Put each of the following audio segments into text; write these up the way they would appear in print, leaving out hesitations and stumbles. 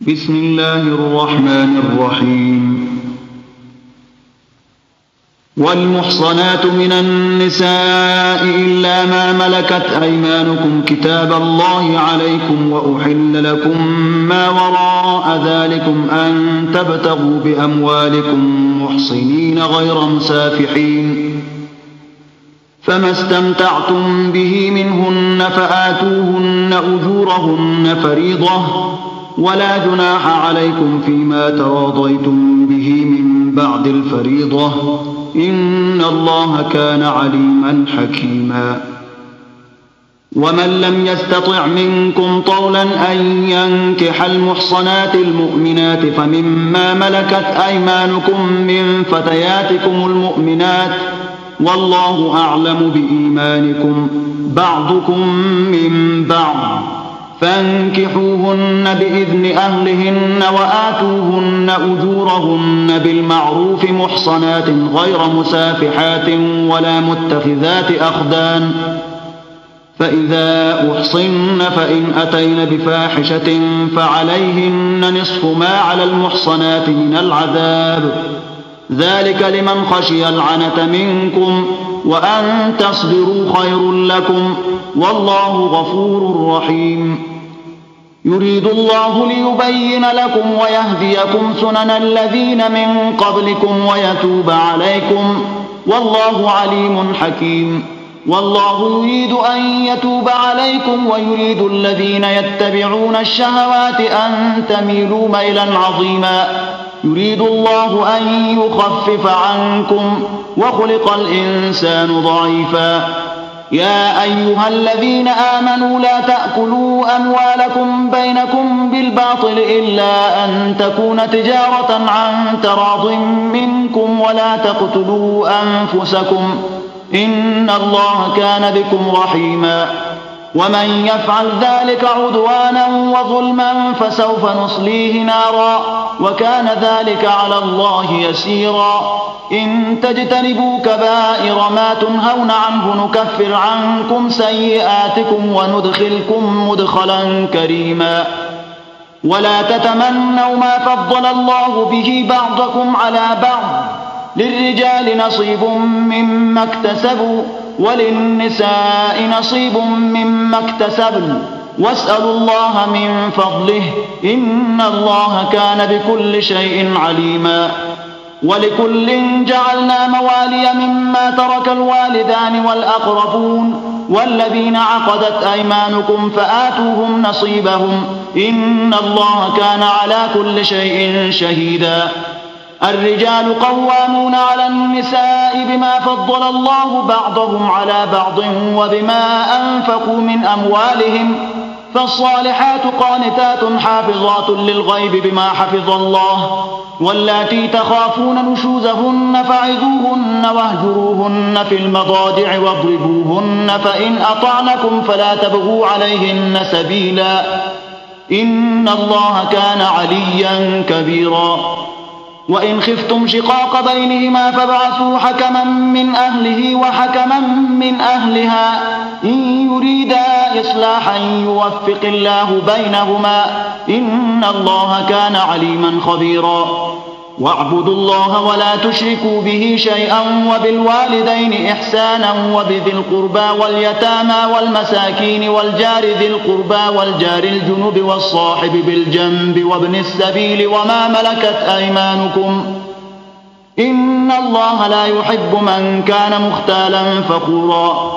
بسم الله الرحمن الرحيم. والمحصنات من النساء إلا ما ملكت أيمانكم كتاب الله عليكم وأحل لكم ما وراء ذلكم أن تبتغوا بأموالكم محصنين غير مسافحين، فما استمتعتم به منهن فآتوهن أجورهن فريضة، ولا جناح عليكم فيما تراضيتم به من بعد الفريضة، إن الله كان عليما حكيما. ومن لم يستطع منكم طولا أن ينكح المحصنات المؤمنات فمما ملكت أيمانكم من فتياتكم المؤمنات، والله أعلم بإيمانكم بعضكم من بعض، فانكحوهن بإذن أهلهن وآتوهن أجورهن بالمعروف محصنات غير مسافحات ولا متخذات أخدان، فإذا أحصن فإن أتين بفاحشة فعليهن نصف ما على المحصنات من العذاب، ذلك لمن خشي العنة منكم، وأن تصبروا خير لكم، والله غفور رحيم. يريد الله ليبين لكم ويهديكم سنن الذين من قبلكم ويتوب عليكم، والله عليم حكيم. والله يريد أن يتوب عليكم ويريد الذين يتبعون الشهوات أن تميلوا ميلا عظيما. يريد الله أن يخفف عنكم وخلق الإنسان ضعيفا. يا أيها الذين آمنوا لا تأكلوا أموالكم بينكم بالباطل إلا أن تكون تجارة عن تراض منكم، ولا تقتلوا أنفسكم، إن الله كان بكم رحيما. ومن يفعل ذلك عدوانا وظلما فسوف نصليه نارا، وكان ذلك على الله يسيرا. إن تجتنبوا كبائر ما تنهون عنه نكفر عنكم سيئاتكم وندخلكم مدخلا كريما. ولا تتمنوا ما فضل الله به بعضكم على بعض، للرجال نصيب مما اكتسبوا وللنساء نصيب مما اكتسبن، واسألوا الله من فضله، إن الله كان بكل شيء عليما. ولكل جعلنا موالي مما ترك الوالدان والأقربون والذين عقدت أيمانكم فآتوهم نصيبهم، إن الله كان على كل شيء شهيدا. الرجال قوامون على النساء بما فضل الله بعضهم على بعض وبما أنفقوا من أموالهم، فالصالحات قانتات حافظات للغيب بما حفظ الله. واللاتي تخافون نشوزهن فعظوهن واهجروهن في المضاجع واضربوهن، فإن أطعنكم فلا تبغوا عليهن سبيلا، إن الله كان عليا كبيرا. وإن خفتم شقاق بينهما فابعثوا حكما من أهله وحكما من أهلها، إن يريدا إصلاحا يوفق الله بينهما، إن الله كان عليما خبيرا. واعبدوا الله ولا تشركوا به شيئا، وبالوالدين إحسانا، وبذي القربى واليتامى والمساكين والجار ذي القربى والجار الجنب والصاحب بالجنب وابن السبيل وما ملكت أيمانكم، إن الله لا يحب من كان مختالا فخورا.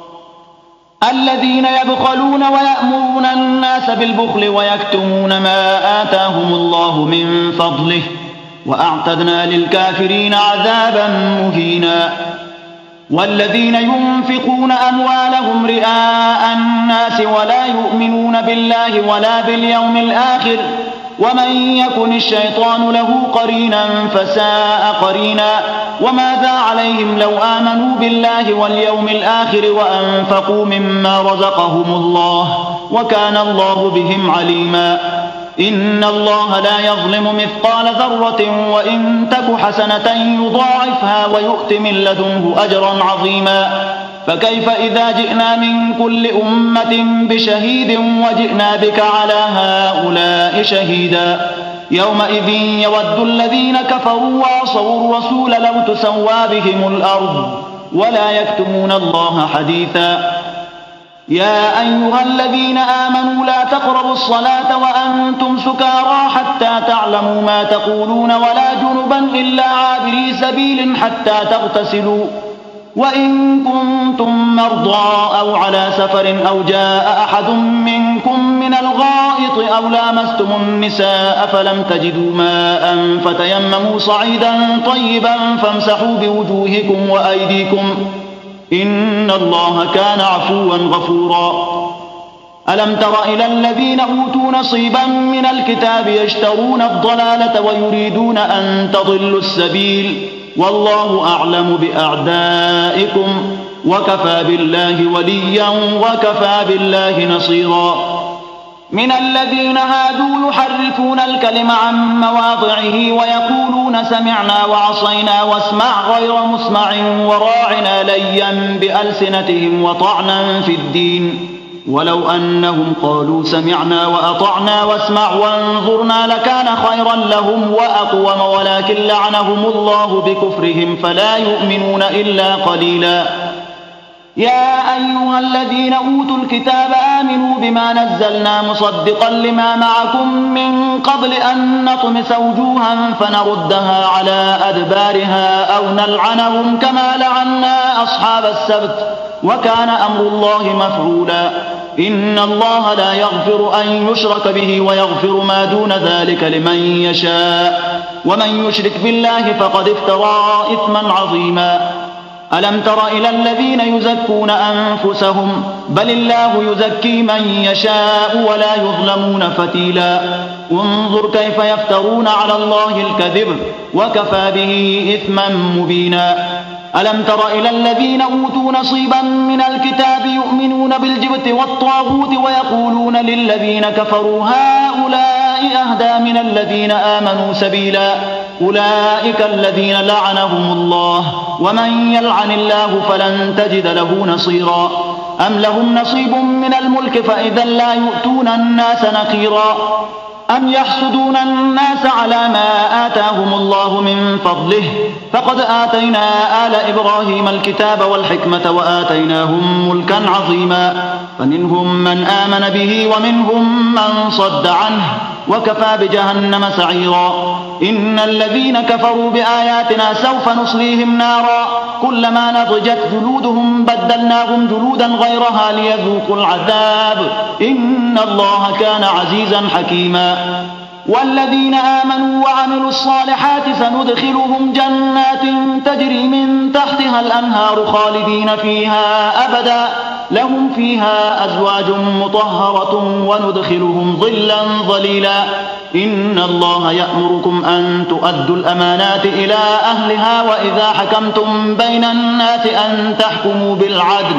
الذين يبخلون ويأمرون الناس بالبخل ويكتمون ما آتاهم الله من فضله، وأعتدنا للكافرين عذابا مهينا. والذين ينفقون أموالهم رئاء الناس ولا يؤمنون بالله ولا باليوم الآخر، ومن يكن الشيطان له قرينا فساء قرينا. وماذا عليهم لو آمنوا بالله واليوم الآخر وأنفقوا مما رزقهم الله، وكان الله بهم عليما. إن الله لا يظلم مثقال ذرة، وإن تك حسنة يضاعفها ويؤت من لدنه أجرا عظيما. فكيف إذا جئنا من كل أمة بشهيد وجئنا بك على هؤلاء شهيدا يومئذ يود الذين كفروا وعصوا الرسول لو تسوى بهم الأرض ولا يكتمون الله حديثا يا أيها الذين آمنوا لا تقربوا الصلاة وأنتم سكارى حتى تعلموا ما تقولون ولا جنبا إلا عابري سبيل حتى تغتسلوا وإن كنتم مرضى أو على سفر أو جاء أحد منكم من الغائط أو لامستم النساء فلم تجدوا ماء فتيمموا صعيدا طيبا فامسحوا بوجوهكم وأيديكم إن الله كان عفوا غفورا ألم تر إلى الذين أوتوا نصيبا من الكتاب يشترون الضلالة ويريدون أن تضلوا السبيل والله أعلم بأعدائكم وكفى بالله وليا وكفى بالله نصيرا من الذين هادوا يحرفون الكلم عن مواضعه ويقولون سمعنا وعصينا واسمع غير مسمع وراعنا ليا بألسنتهم وطعنا في الدين ولو أنهم قالوا سمعنا وأطعنا واسمع وانظرنا لكان خيرا لهم وأقوم ولكن لعنهم الله بكفرهم فلا يؤمنون إلا قليلا يا أيها الذين أوتوا الكتاب آمنوا بما نزلنا مصدقا لما معكم من قبل أن نطمس وجوها فنردها على أدبارها أو نلعنهم كما لعنا أصحاب السبت وكان أمر الله مفعولا إن الله لا يغفر أن يشرك به ويغفر ما دون ذلك لمن يشاء ومن يشرك بالله فقد افترى إثما عظيما ألم تر إلى الذين يزكون أنفسهم بل الله يزكي من يشاء ولا يظلمون فتيلا انظر كيف يفترون على الله الكذب وكفى به إثما مبينا ألم تر إلى الذين أوتوا نصيبا من الكتاب يؤمنون بالجبت والطاغوت ويقولون للذين كفروا هؤلاء أهدى من الذين آمنوا سبيلا أولئك الذين لعنهم الله ومن يلعن الله فلن تجد له نصيرا أم لهم نصيب من الملك فإذا لا يؤتون الناس نقيرا أم يحسدون الناس على ما آتاهم الله من فضله فقد آتينا آل إبراهيم الكتاب والحكمة وآتيناهم ملكا عظيما فمنهم من آمن به ومنهم من صد عنه وكفى بجهنم سعيرا إن الذين كفروا بآياتنا سوف نصليهم نارا كلما نضجت جلودهم بدلناهم جلودا غيرها ليذوقوا العذاب إن الله كان عزيزا حكيما والذين آمنوا وعملوا الصالحات سندخلهم جنات تجري من تحتها الأنهار خالدين فيها أبدا لهم فيها أزواج مطهرة وندخلهم ظلا ظليلا إن الله يأمركم أن تؤدوا الأمانات إلى أهلها وإذا حكمتم بين الناس أن تحكموا بالعدل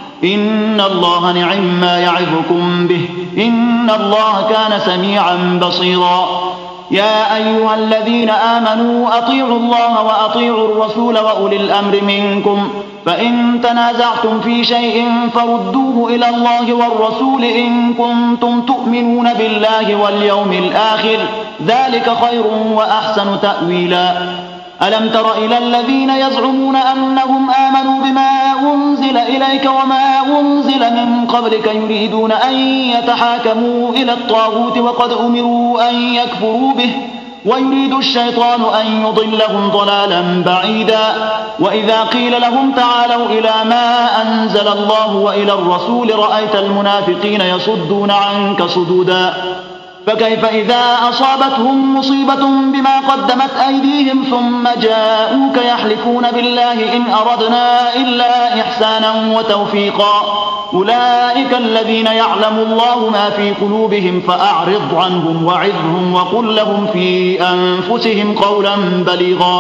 إن الله نعم ما يعظكم به إن الله كان سميعا بصيرا يا أيها الذين آمنوا أطيعوا الله وأطيعوا الرسول وأولي الأمر منكم فإن تنازعتم في شيء فردوه إلى الله والرسول إن كنتم تؤمنون بالله واليوم الآخر ذلك خير وأحسن تأويلا ألم تر إلى الذين يزعمون أنهم آمنوا بما أنزل إليك وما أنزل من قبلك يريدون أن يتحاكموا إلى الطاغوت وقد أمروا أن يكفروا به ويريد الشيطان أن يضلهم ضلالا بعيدا وإذا قيل لهم تعالوا إلى ما أنزل الله وإلى الرسول رأيت المنافقين يصدون عنك صدودا فكيف إذا أصابتهم مصيبة بما قدمت أيديهم ثم جاءوك يحلفون بالله إن أردنا إلا إحسانا وتوفيقا أولئك الذين يعلم الله ما في قلوبهم فأعرض عنهم وعظهم وقل لهم في أنفسهم قولا بليغا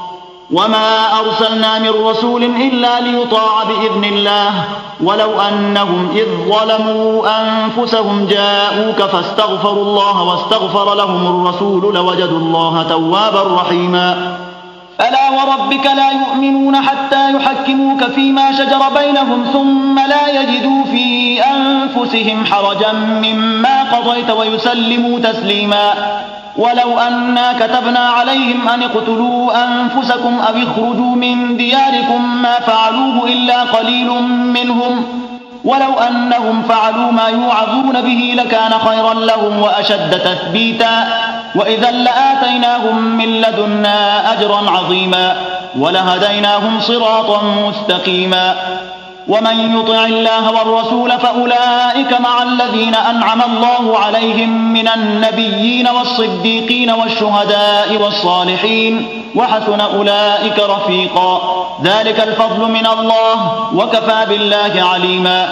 وما أرسلنا من رسول إلا ليطاع بإذن الله ولو أنهم إذ ظلموا أنفسهم جاءوك فاستغفروا الله واستغفر لهم الرسول لوجدوا الله توابا رحيما فلا وربك لا يؤمنون حتى يحكموك فيما شجر بينهم ثم لا يجدوا في أنفسهم حرجا مما قضيت ويسلموا تسليما. ولو أنا كتبنا عليهم أن اقتلوا أنفسكم أو اخرجوا من دياركم ما فعلوه إلا قليل منهم ولو أنهم فعلوا ما يوعظون به لكان خيرا لهم وأشد تثبيتا وإذا لآتيناهم من لدنا أجرا عظيما ولهديناهم صراطا مستقيما. ومن يطع الله والرسول فأولئك مع الذين أنعم الله عليهم من النبيين والصديقين والشهداء والصالحين وحسن أولئك رفيقا. ذلك الفضل من الله وكفى بالله عليما.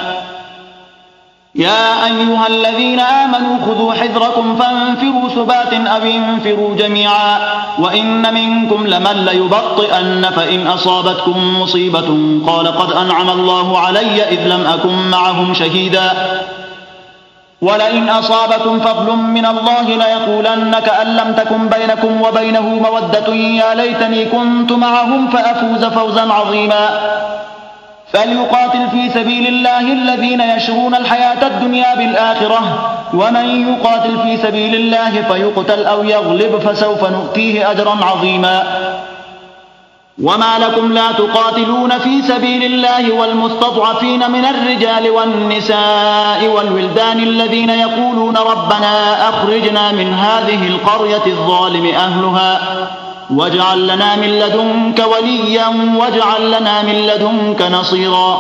يا أيها الذين آمنوا خذوا حذركم فانفروا ثبات أو انفروا جميعا وإن منكم لمن ليبطئن فإن أصابتكم مصيبة قال قد أنعم الله علي إذ لم أكن معهم شهيدا ولئن أصابكم فضل من الله ليقولن كأن لم تكن بينكم وبينه مودة يا ليتني كنت معهم فأفوز فوزا عظيما. فليقاتل في سبيل الله الذين يشرون الحياة الدنيا بالآخرة ومن يقاتل في سبيل الله فيقتل أو يغلب فسوف نؤتيه أجرا عظيما. وما لكم لا تقاتلون في سبيل الله والمستضعفين من الرجال والنساء والولدان الذين يقولون ربنا أخرجنا من هذه القرية الظالم أهلها واجعل لنا من لدنك وليا واجعل لنا من لدنك نصيرا.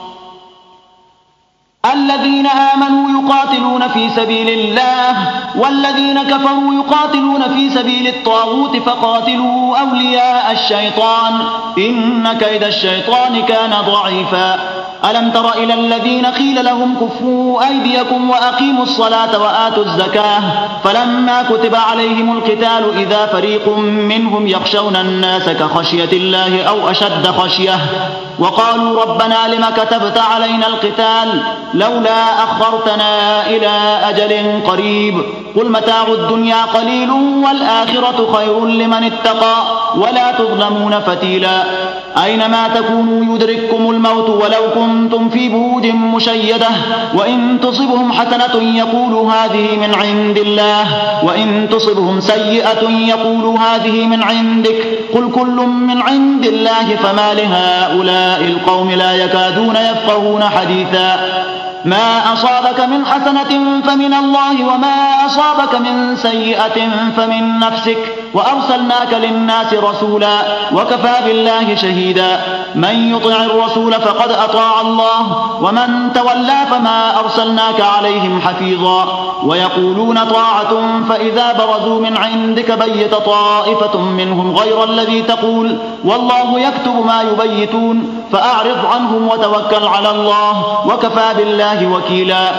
الذين آمنوا يقاتلون في سبيل الله والذين كفروا يقاتلون في سبيل الطاغوت فقاتلوا أولياء الشيطان إن كيد الشيطان كان ضعيفا. ألم تر إلى الذين قيل لهم كفوا أيديكم وأقيموا الصلاة وآتوا الزكاة فلما كتب عليهم القتال إذا فريق منهم يخشون الناس كخشية الله أو أشد خشية وقالوا ربنا لم كتبت علينا القتال لولا أخرتنا إلى أجل قريب قل متاع الدنيا قليل والآخرة خير لمن اتقى ولا تظلمون فتيلا. أينما تكونوا يدرككم الموت ولو كنتم في بروج مشيدة وإن تصبهم حسنة يقولوا هذه من عند الله وإن تصبهم سيئة يقولوا هذه من عندك قل كل من عند الله فما لهؤلاء القوم لا يكادون يفقهون حديثا. ما أصابك من حسنة فمن الله وما أصابك من سيئة فمن نفسك وأرسلناك للناس رسولا وكفى بالله شهيدا. من يطع الرسول فقد أطاع الله ومن تولى فما أرسلناك عليهم حفيظا. ويقولون طاعة فإذا برزوا من عندك بيت طائفة منهم غير الذي تقول والله يكتب ما يبيتون فأعرض عنهم وتوكل على الله وكفى بالله وكيلا.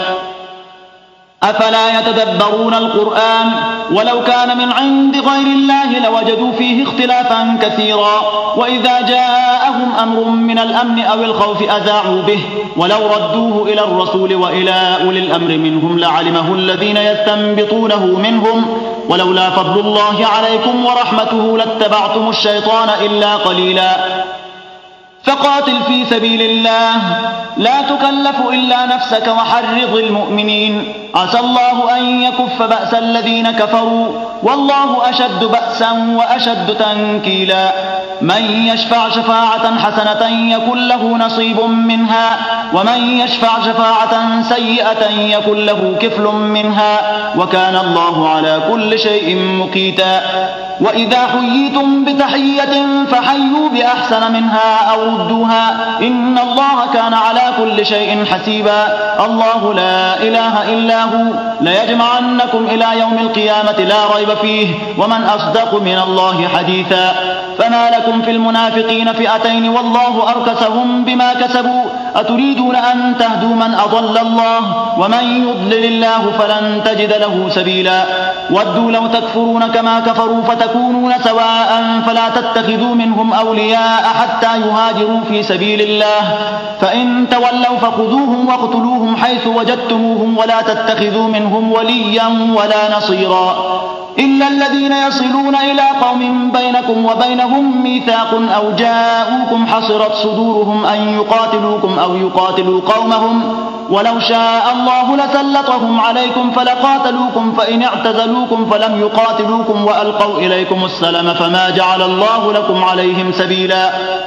أفلا يتدبرون القرآن ولو كان من عند غير الله لوجدوا فيه اختلافا كثيرا وإذا جاءهم أمر من الأمن أو الخوف أذاعوا به ولو ردوه إلى الرسول وإلى أولي الأمر منهم لعلمه الذين يستنبطونه منهم ولولا فضل الله عليكم ورحمته لاتبعتم الشيطان إلا قليلا. فقاتل في سبيل الله لا تكلف إلا نفسك وحرض المؤمنين عسى الله أن يكف بأس الذين كفروا والله أشد بأسا وأشد تنكيلا. من يشفع شفاعة حسنة يكن له نصيب منها ومن يشفع شفاعة سيئة يكن له كفل منها وكان الله على كل شيء مقيتا. وإذا حييتم بتحية فحيوا بأحسن منها أو ردوها إن الله كان على كل شيء حسيبا. الله لا إله إلا هو ليجمعنكم إلى يوم القيامة لا ريب فيه ومن أصدق من الله حديثا. فما لكم في المنافقين فئتين والله أركسهم بما كسبوا أتريدون أن تهدوا من أضل الله ومن يضلل الله فلن تجد له سبيلا. ودوا لو تكفرون كما كفروا فتكونون سواء فلا تتخذوا منهم أولياء حتى يهاجروا في سبيل الله فإن تولوا فخذوهم واقتلوهم حيث وجدتموهم ولا تتخذوا منهم وليا ولا نصيرا. إلا الذين يصلون إلى قوم بينكم وبينهم ميثاق أو جاءوكم حصرت صدورهم أن يقاتلوكم أو يقاتلوا قومهم ولو شاء الله لسلطهم عليكم فلقاتلوكم فإن اعتزلوكم فلم يقاتلوكم وألقوا إليكم السلم فما جعل الله لكم عليهم سبيلا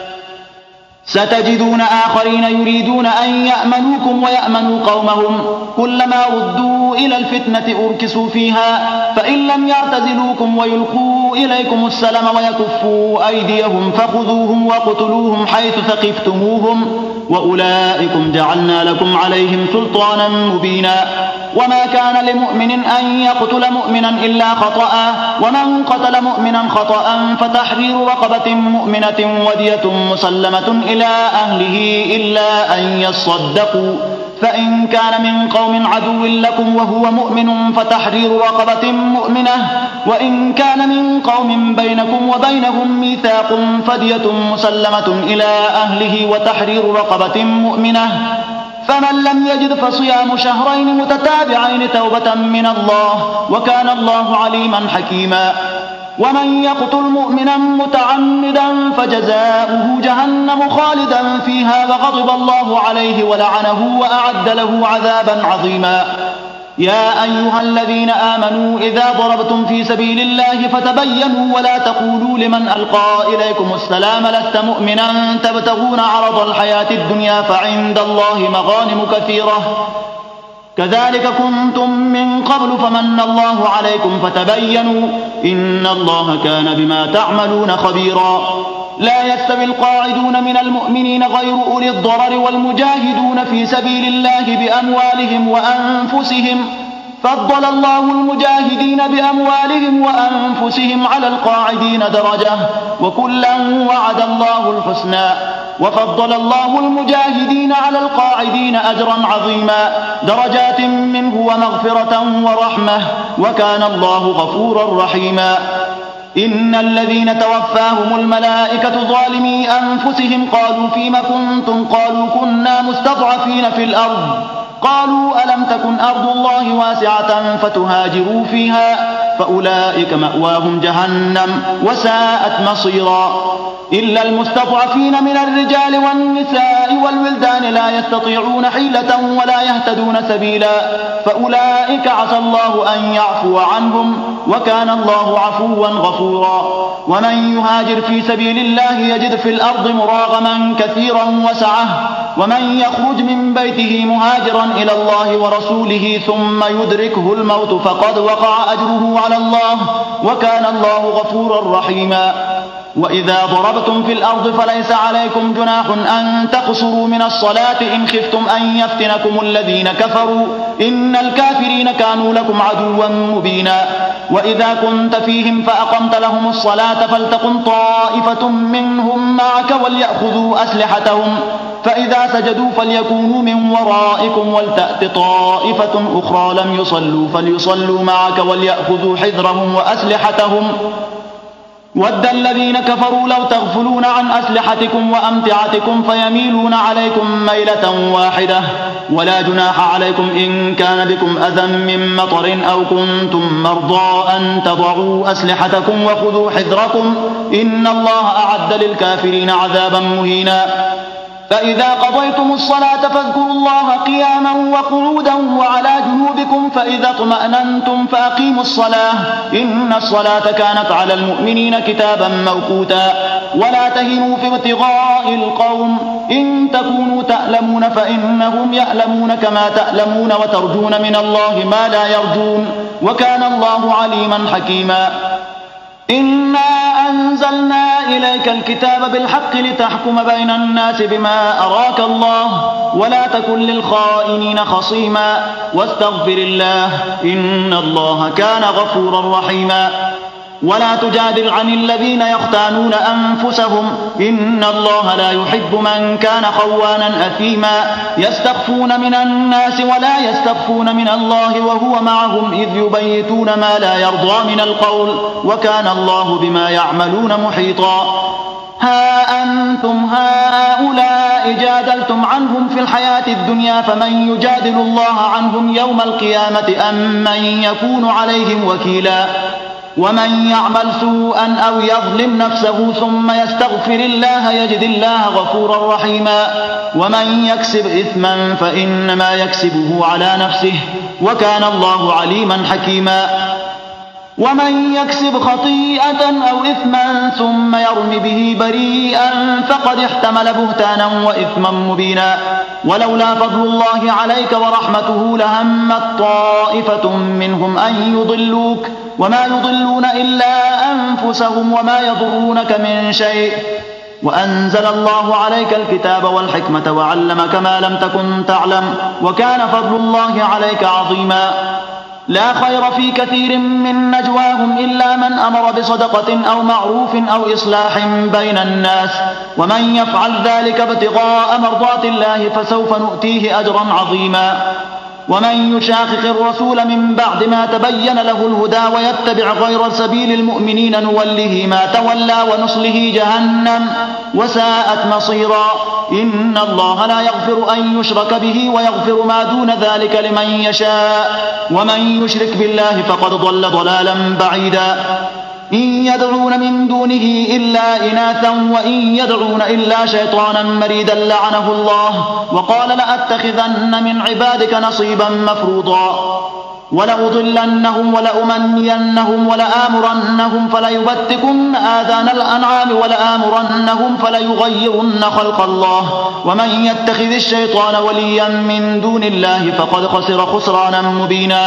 ستجدون آخرين يريدون أن يأمنوكم ويأمنوا قومهم كلما ردوا إلى الفتنة أركسوا فيها فإن لم يعتزلوكم ويلقوا إليكم السلم ويكفوا أيديهم فخذوهم وقتلوهم حيث ثقفتموهم وأولئكم جعلنا لكم عليهم سلطانا مبينا وما كان لمؤمن أن يقتل مؤمنا إلا خطأ ومن قتل مؤمنا خطأ فتحرير رقبة مؤمنة ودية مسلمة إلى أهله إلا أن يصدقوا فإن كان من قوم عدو لكم وهو مؤمن فتحرير رقبة مؤمنة وإن كان من قوم بينكم وبينهم ميثاق فدية مسلمة إلى أهله وتحرير رقبة مؤمنة فمن لم يجد فصيام شهرين متتابعين توبة من الله وكان الله عليما حكيما ومن يقتل مؤمنا متعمدا فجزاؤه جهنم خالدا فيها وغضب الله عليه ولعنه وأعد له عذابا عظيما يا أيها الذين آمنوا إذا ضربتم في سبيل الله فتبينوا ولا تقولوا لمن ألقى إليكم السلام لست مؤمنا تبتغون عرض الحياة الدنيا فعند الله مغانم كثيرة كذلك كنتم من قبل فمن الله عليكم فتبينوا إن الله كان بما تعملون خبيرا لا يستوي القاعدون من المؤمنين غير أولي الضرر والمجاهدون في سبيل الله بأموالهم وأنفسهم فضل الله المجاهدين بأموالهم وأنفسهم على القاعدين درجة وكلا وعد الله الحسنى وفضل الله المجاهدين على القاعدين أجرا عظيما درجات منه ومغفرة ورحمة وكان الله غفورا رحيما إن الذين توفاهم الملائكة ظالمي أنفسهم قالوا فيم كنتم قالوا كنا مستضعفين في الأرض قالوا ألم تكن أرض الله واسعة فتهاجروا فيها فأولئك مأواهم جهنم وساءت مصيرا إلا المستضعفين من الرجال والنساء والولدان لا يستطيعون حيلة ولا يهتدون سبيلا فأولئك عسى الله أن يعفو عنهم وكان الله عفوا غفورا ومن يهاجر في سبيل الله يجد في الأرض مراغما كثيرا وسعة ومن يخرج من بيته مهاجرا إلى الله ورسوله ثم يدركه الموت فقد وقع أجره على الله وكان الله غفورا رحيما وإذا ضربتم في الأرض فليس عليكم جناح أن تقصروا من الصلاة إن خفتم أن يفتنكم الذين كفروا إن الكافرين كانوا لكم عدوا مبينا وإذا كنت فيهم فأقمت لهم الصلاة فلتقم طائفة منهم معك وليأخذوا أسلحتهم فإذا سجدوا فليكونوا من ورائكم ولتأت طائفة أخرى لم يصلوا فليصلوا معك وليأخذوا حذرهم وأسلحتهم ود الذين كفروا لو تغفلون عن أسلحتكم وأمتعتكم فيميلون عليكم ميلة واحدة ولا جناح عليكم إن كان بكم أذى من مطر أو كنتم مرضى أن تضعوا أسلحتكم وخذوا حذركم إن الله أعد للكافرين عذابا مهينا فإذا قضيتم الصلاة فاذكروا الله قياما وقعودا وعلى جنوبكم فإذا اطمأننتم فأقيموا الصلاة إن الصلاة كانت على المؤمنين كتابا موقوتا ولا تهنوا في ابتغاء القوم إن تكونوا تألمون فإنهم يألمون كما تألمون وترجون من الله ما لا يرجون وكان الله عليما حكيما إنا أنزلنا إليك الكتاب بالحق لتحكم بين الناس بما أراك الله ولا تكن للخائنين خصيما واستغفر الله إن الله كان غفورا رحيما ولا تجادل عن الذين يختانون أنفسهم إن الله لا يحب من كان خوانا أثيما يستخفون من الناس ولا يستخفون من الله وهو معهم إذ يبيتون ما لا يرضى من القول وكان الله بما يعملون محيطا ها أنتم هؤلاء جادلتم عنهم في الحياة الدنيا فمن يجادل الله عنهم يوم القيامة أم من يكون عليهم وكيلا ومن يعمل سوءا أو يظلم نفسه ثم يستغفر الله يجد الله غفورا رحيما ومن يكسب إثما فإنما يكسبه على نفسه وكان الله عليما حكيما ومن يكسب خطيئة أو إثما ثم يرم به بريئا فقد احتمل بهتانا وإثما مبينا ولولا فضل الله عليك ورحمته لهمت طائفة منهم أن يضلوك وما يضلون إلا أنفسهم وما يضرونك من شيء وأنزل الله عليك الكتاب والحكمة وعلمك ما لم تكن تعلم وكان فضل الله عليك عظيما لا خير في كثير من نجواهم إلا من أمر بصدقة أو معروف أو إصلاح بين الناس ومن يفعل ذلك ابتغاء مرضات الله فسوف نؤتيه أجرا عظيما ومن يشاقق الرسول من بعد ما تبين له الهدى ويتبع غير سبيل المؤمنين نوله ما تولى ونصله جهنم وساءت مصيرا إن الله لا يغفر أن يشرك به ويغفر ما دون ذلك لمن يشاء ومن يشرك بالله فقد ضل ضلالا بعيدا إن يدعون من دونه إلا إناثا وإن يدعون إلا شيطانا مريدا لعنه الله وقال لأتخذن من عبادك نصيبا مفروضا ولأضلنهم ولأمنينهم ولآمرنهم فليبتكن آذان الأنعام ولآمرنهم فليغيرن خلق الله ومن يتخذ الشيطان وليا من دون الله فقد خسر خسرانا مبينا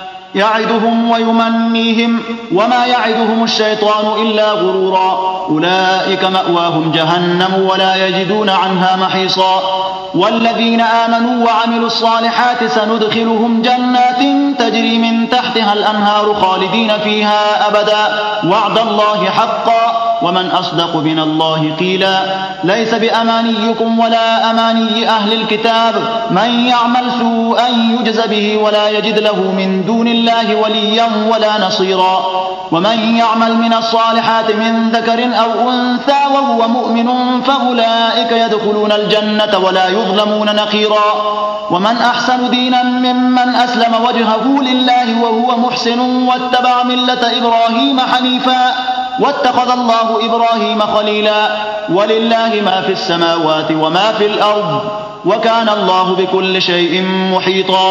يعدهم ويمنيهم وما يعدهم الشيطان إلا غرورا أولئك مأواهم جهنم ولا يجدون عنها محيصا والذين آمنوا وعملوا الصالحات سندخلهم جنات تجري من تحتها الأنهار خالدين فيها أبدا وعد الله حقا ومن أصدق من الله قيلا ليس بأمانيكم ولا أماني أهل الكتاب من يعمل سوءا يجز به ولا يجد له من دون الله وليا ولا نصيرا ومن يعمل من الصالحات من ذكر أو أنثى وهو مؤمن فأولئك يدخلون الجنة ولا يظلمون نقيرا ومن أحسن دينا ممن أسلم وجهه لله وهو محسن واتبع ملة إبراهيم حنيفا واتخذ الله إبراهيم خليلا ولله ما في السماوات وما في الأرض وكان الله بكل شيء محيطا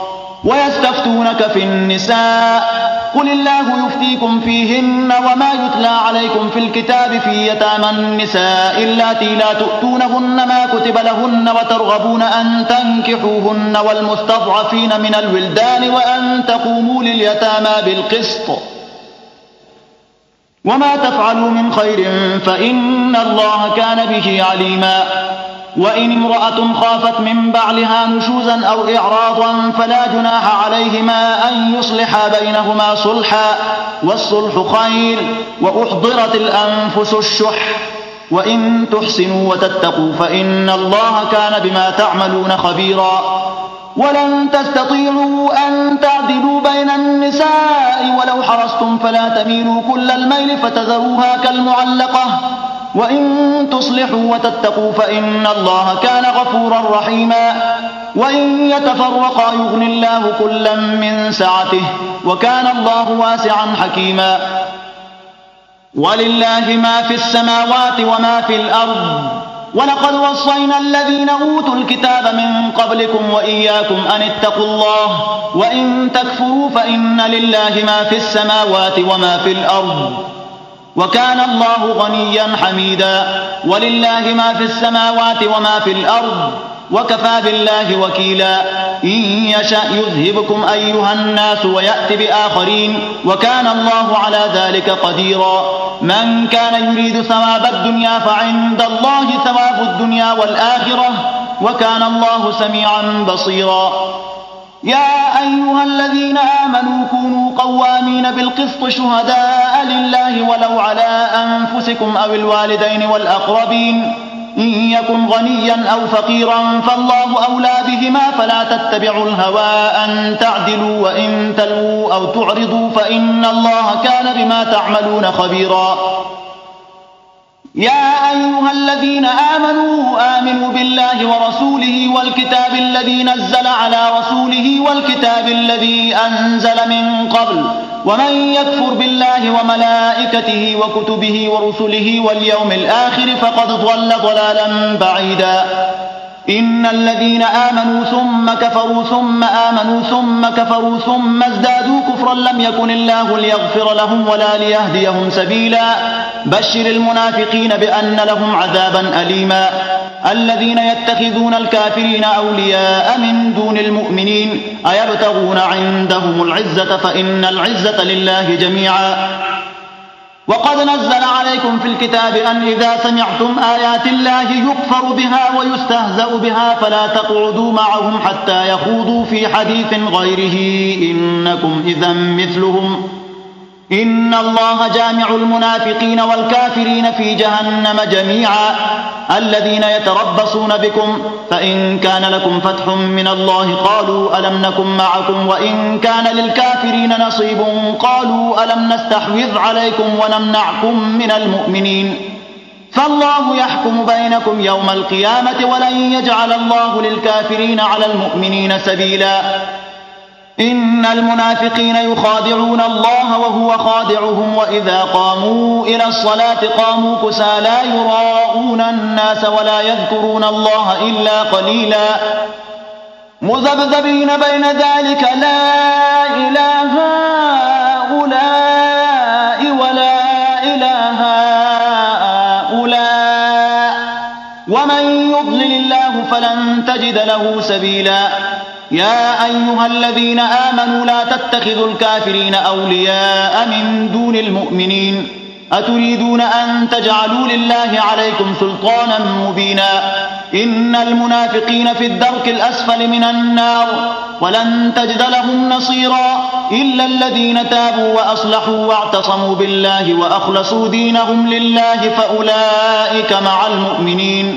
ويستفتونك في النساء قل الله يفتيكم فيهن وما يتلى عليكم في الكتاب في يتامى النساء اللاتي لا تؤتونهن ما كتب لهن وترغبون أن تنكحوهن والمستضعفين من الولدان وأن تقوموا لليتامى بالقسط وما تفعلوا من خير فإن الله كان به عليما وإن امرأة خافت من بعلها نشوزا أو إعراضا فلا جناح عليهما أن يصلحا بينهما صلحا والصلح خير وأحضرت الأنفس الشح وإن تحسنوا وتتقوا فإن الله كان بما تعملون خبيرا ولن تستطيعوا أن تعدلوا بين النساء ولو حرصتم فلا تميلوا كل الميل فتذروها كالمعلقة وإن تصلحوا وتتقوا فإن الله كان غفورا رحيما وإن يتفرقا يغني الله كلا من سعته وكان الله واسعا حكيما ولله ما في السماوات وما في الأرض ولقد وصينا الذين أوتوا الكتاب من قبلكم وإياكم أن اتقوا الله وإن تكفروا فإن لله ما في السماوات وما في الأرض وكان الله غنيا حميدا ولله ما في السماوات وما في الأرض وكفى بالله وكيلا إن يشأ يذهبكم أيها الناس ويأتي بآخرين وكان الله على ذلك قديرا من كان يريد ثواب الدنيا فعند الله ثواب الدنيا والآخرة وكان الله سميعا بصيرا يا أيها الذين آمنوا كونوا قوامين بالقسط شهداء لله ولو على أنفسكم أو الوالدين والأقربين إن يكن غنيا أو فقيرا فالله أولى بهما فلا تتبعوا الهوى أن تعدلوا وإن تلووا أو تعرضوا فإن الله كان بما تعملون خبيرا يا أيها الذين آمنوا بالله ورسوله والكتاب الذي نزل على رسوله والكتاب الذي أنزل من قبل ومن يكفر بالله وملائكته وكتبه ورسله واليوم الآخر فقد ضل ضلالا بعيدا إن الذين آمنوا ثم كفروا ثم آمنوا ثم كفروا ثم ازدادوا كفرا لم يكن الله ليغفر لهم ولا ليهديهم سبيلا بشر المنافقين بأن لهم عذابا أليما الذين يتخذون الكافرين أولياء من دون المؤمنين أيبتغون عندهم العزة فإن العزة لله جميعا وقد نزل عليكم في الكتاب أن إذا سمعتم آيات الله يكفر بها ويستهزأ بها فلا تقعدوا معهم حتى يخوضوا في حديث غيره إنكم إذا مثلهم إن الله جامع المنافقين والكافرين في جهنم جميعا الذين يتربصون بكم فإن كان لكم فتح من الله قالوا ألم نكن معكم وإن كان للكافرين نصيب قالوا ألم نستحوذ عليكم ونمنعكم من المؤمنين فالله يحكم بينكم يوم القيامة ولن يجعل الله للكافرين على المؤمنين سبيلا إن المنافقين يخادعون الله وهو خادعهم وإذا قاموا إلى الصلاة قاموا كسالى يراءون الناس ولا يذكرون الله إلا قليلا مذبذبين بين ذلك لا إله هؤلاء ولا إله هؤلاء ومن يضلل الله فلن تجد له سبيلا يا أيها الذين آمنوا لا تتخذوا الكافرين أولياء من دون المؤمنين أتريدون أن تجعلوا لله عليكم سلطانا مبينا إن المنافقين في الدرك الأسفل من النار ولن تجد لهم نصيرا إلا الذين تابوا وأصلحوا واعتصموا بالله وأخلصوا دينهم لله فأولئك مع المؤمنين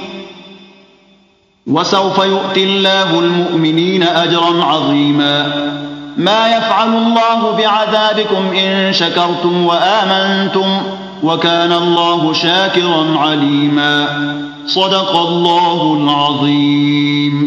وسوف يؤتي الله المؤمنين أجرا عظيما ما يفعل الله بعذابكم إن شكرتم وآمنتم وكان الله شاكرا عليما صدق الله العظيم.